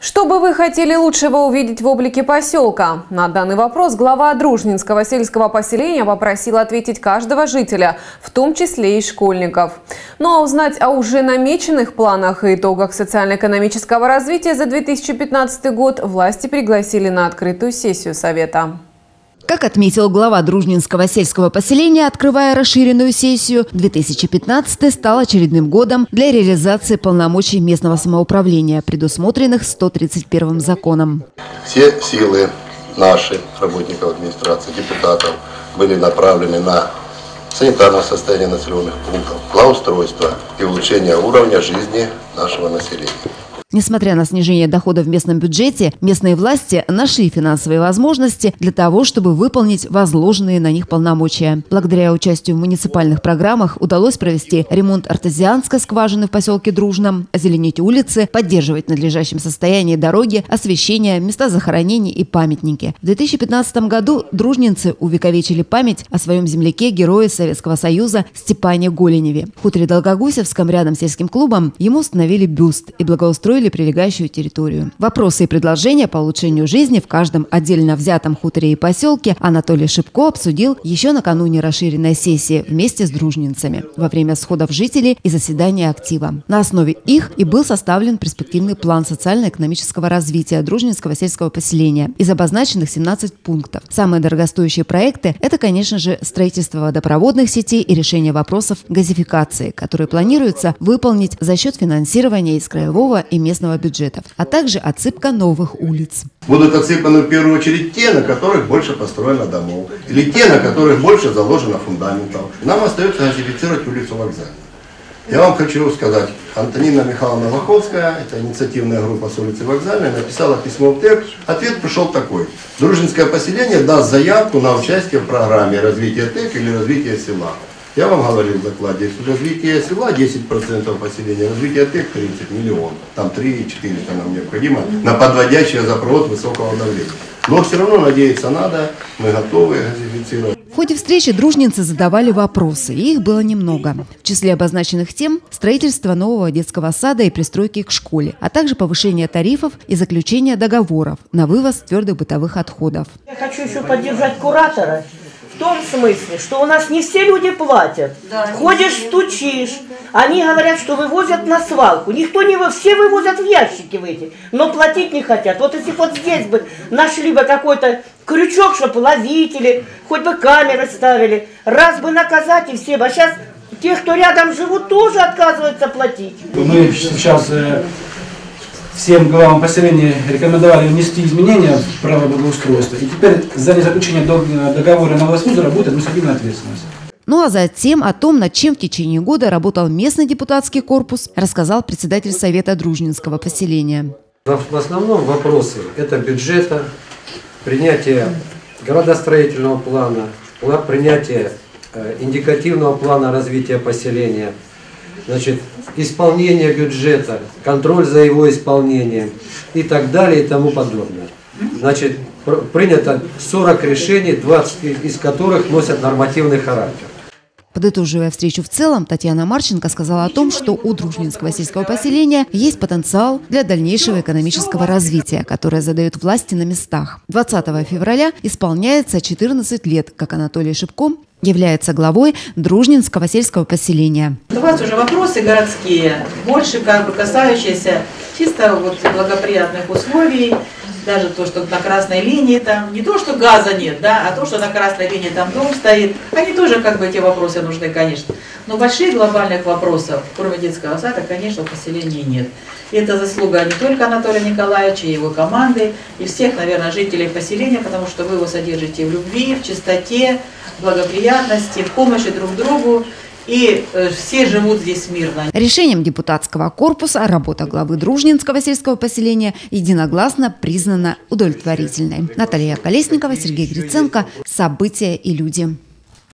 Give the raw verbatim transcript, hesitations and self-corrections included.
Что бы вы хотели лучшего увидеть в облике поселка? На данный вопрос глава Дружнинского сельского поселения попросил ответить каждого жителя, в том числе и школьников. Ну а узнать о уже намеченных планах и итогах социально-экономического развития за две тысячи пятнадцатый год власти пригласили на открытую сессию Совета. Как отметил глава Дружнинского сельского поселения, открывая расширенную сессию, две тысячи пятнадцатый стал очередным годом для реализации полномочий местного самоуправления, предусмотренных сто тридцать первым законом. Все силы наши, работников администрации, депутатов, были направлены на санитарное состояние населенных пунктов, благоустройство и улучшение уровня жизни нашего населения. Несмотря на снижение доходов в местном бюджете, местные власти нашли финансовые возможности для того, чтобы выполнить возложенные на них полномочия. Благодаря участию в муниципальных программах удалось провести ремонт артезианской скважины в поселке Дружном, озеленить улицы, поддерживать в надлежащем состоянии дороги, освещение, места захоронений и памятники. В две тысячи пятнадцатом году дружнинцы увековечили память о своем земляке, герое Советского Союза Степане Голеневе. В хуторе Долгогусевском, рядом с сельским клубом, ему установили бюст и благоустроили прилегающую территорию. Вопросы и предложения по улучшению жизни в каждом отдельно взятом хуторе и поселке Анатолий Шипко обсудил еще накануне расширенной сессии вместе с дружнинцами во время сходов жителей и заседания актива. На основе их и был составлен перспективный план социально-экономического развития Дружнинского сельского поселения из обозначенных семнадцати пунктов. Самые дорогостоящие проекты – это, конечно же, строительство водопроводных сетей и решение вопросов газификации, которые планируется выполнить за счет финансирования из краевого и местного местного бюджетов, а также отсыпка новых улиц. Будут отсыпаны в первую очередь те, на которых больше построено домов, или те, на которых больше заложено фундаментов. Нам остается газифицировать улицу Вокзальную. Я вам хочу сказать, Антонина Михайловна Лоховская, это инициативная группа с улицы Вокзальной, написала письмо в ТЭК. Ответ пришел такой: Дружинское поселение даст заявку на участие в программе развития ТЭК или развития села. Я вам говорил в докладе, что развитие села десять процентов поселения, развитие ТЭК тридцать миллионов, там три четыреста нам необходимо на подводящий запровод высокого давления. Но все равно надеяться надо, мы готовы газифицировать. В ходе встречи дружнинцы задавали вопросы, и их было немного. В числе обозначенных тем – строительство нового детского сада и пристройки к школе, а также повышение тарифов и заключение договоров на вывоз твердых бытовых отходов. Я хочу еще поддержать куратора. В том смысле, что у нас не все люди платят. Да, ходишь, стучишь. Они говорят, что вывозят на свалку. Никто не вывозит, все вывозят в ящики в эти, но платить не хотят. Вот если вот здесь бы нашли бы какой-то крючок, чтобы ловить, или хоть бы камеры ставили, раз бы наказать и все бы. А сейчас те, кто рядом живут, тоже отказываются платить. Мы сейчас э, всем главам поселения рекомендовали внести изменения в право благоустройства. И теперь за незаключение договора на Власмузера будет административная ответственность. Ну а затем о том, над чем в течение года работал местный депутатский корпус, рассказал председатель Совета Дружнинского поселения. В основном вопросы – это бюджета, принятие градостроительного плана, принятие индикативного плана развития поселения, значит, исполнение бюджета, контроль за его исполнением и так далее и тому подобное. Значит, принято сорок решений, двадцать из которых носят нормативный характер. Подытоживая встречу в целом, Татьяна Марченко сказала о том, что у Дружнинского сельского поселения есть потенциал для дальнейшего экономического развития, которое задают власти на местах. двадцатого февраля исполняется четырнадцать лет, как Анатолий Шипко является главой Дружнинского сельского поселения. У вас уже вопросы городские, больше как бы касающиеся чисто вот благоприятных условий. Даже то, что на красной линии там, не то, что газа нет, да, а то, что на красной линии там дом стоит, они тоже как бы эти вопросы нужны, конечно. Но больших глобальных вопросов, кроме детского сада, конечно, в поселении нет. И это заслуга не только Анатолия Николаевича и его команды, и всех, наверное, жителей поселения, потому что вы его содержите в любви, в чистоте, в благоприятности, в помощи друг другу. И все живут здесь мирно. Решением депутатского корпуса работа главы Дружнинского сельского поселения единогласно признана удовлетворительной. Наталья Колесникова, Сергей Гриценко. События и люди.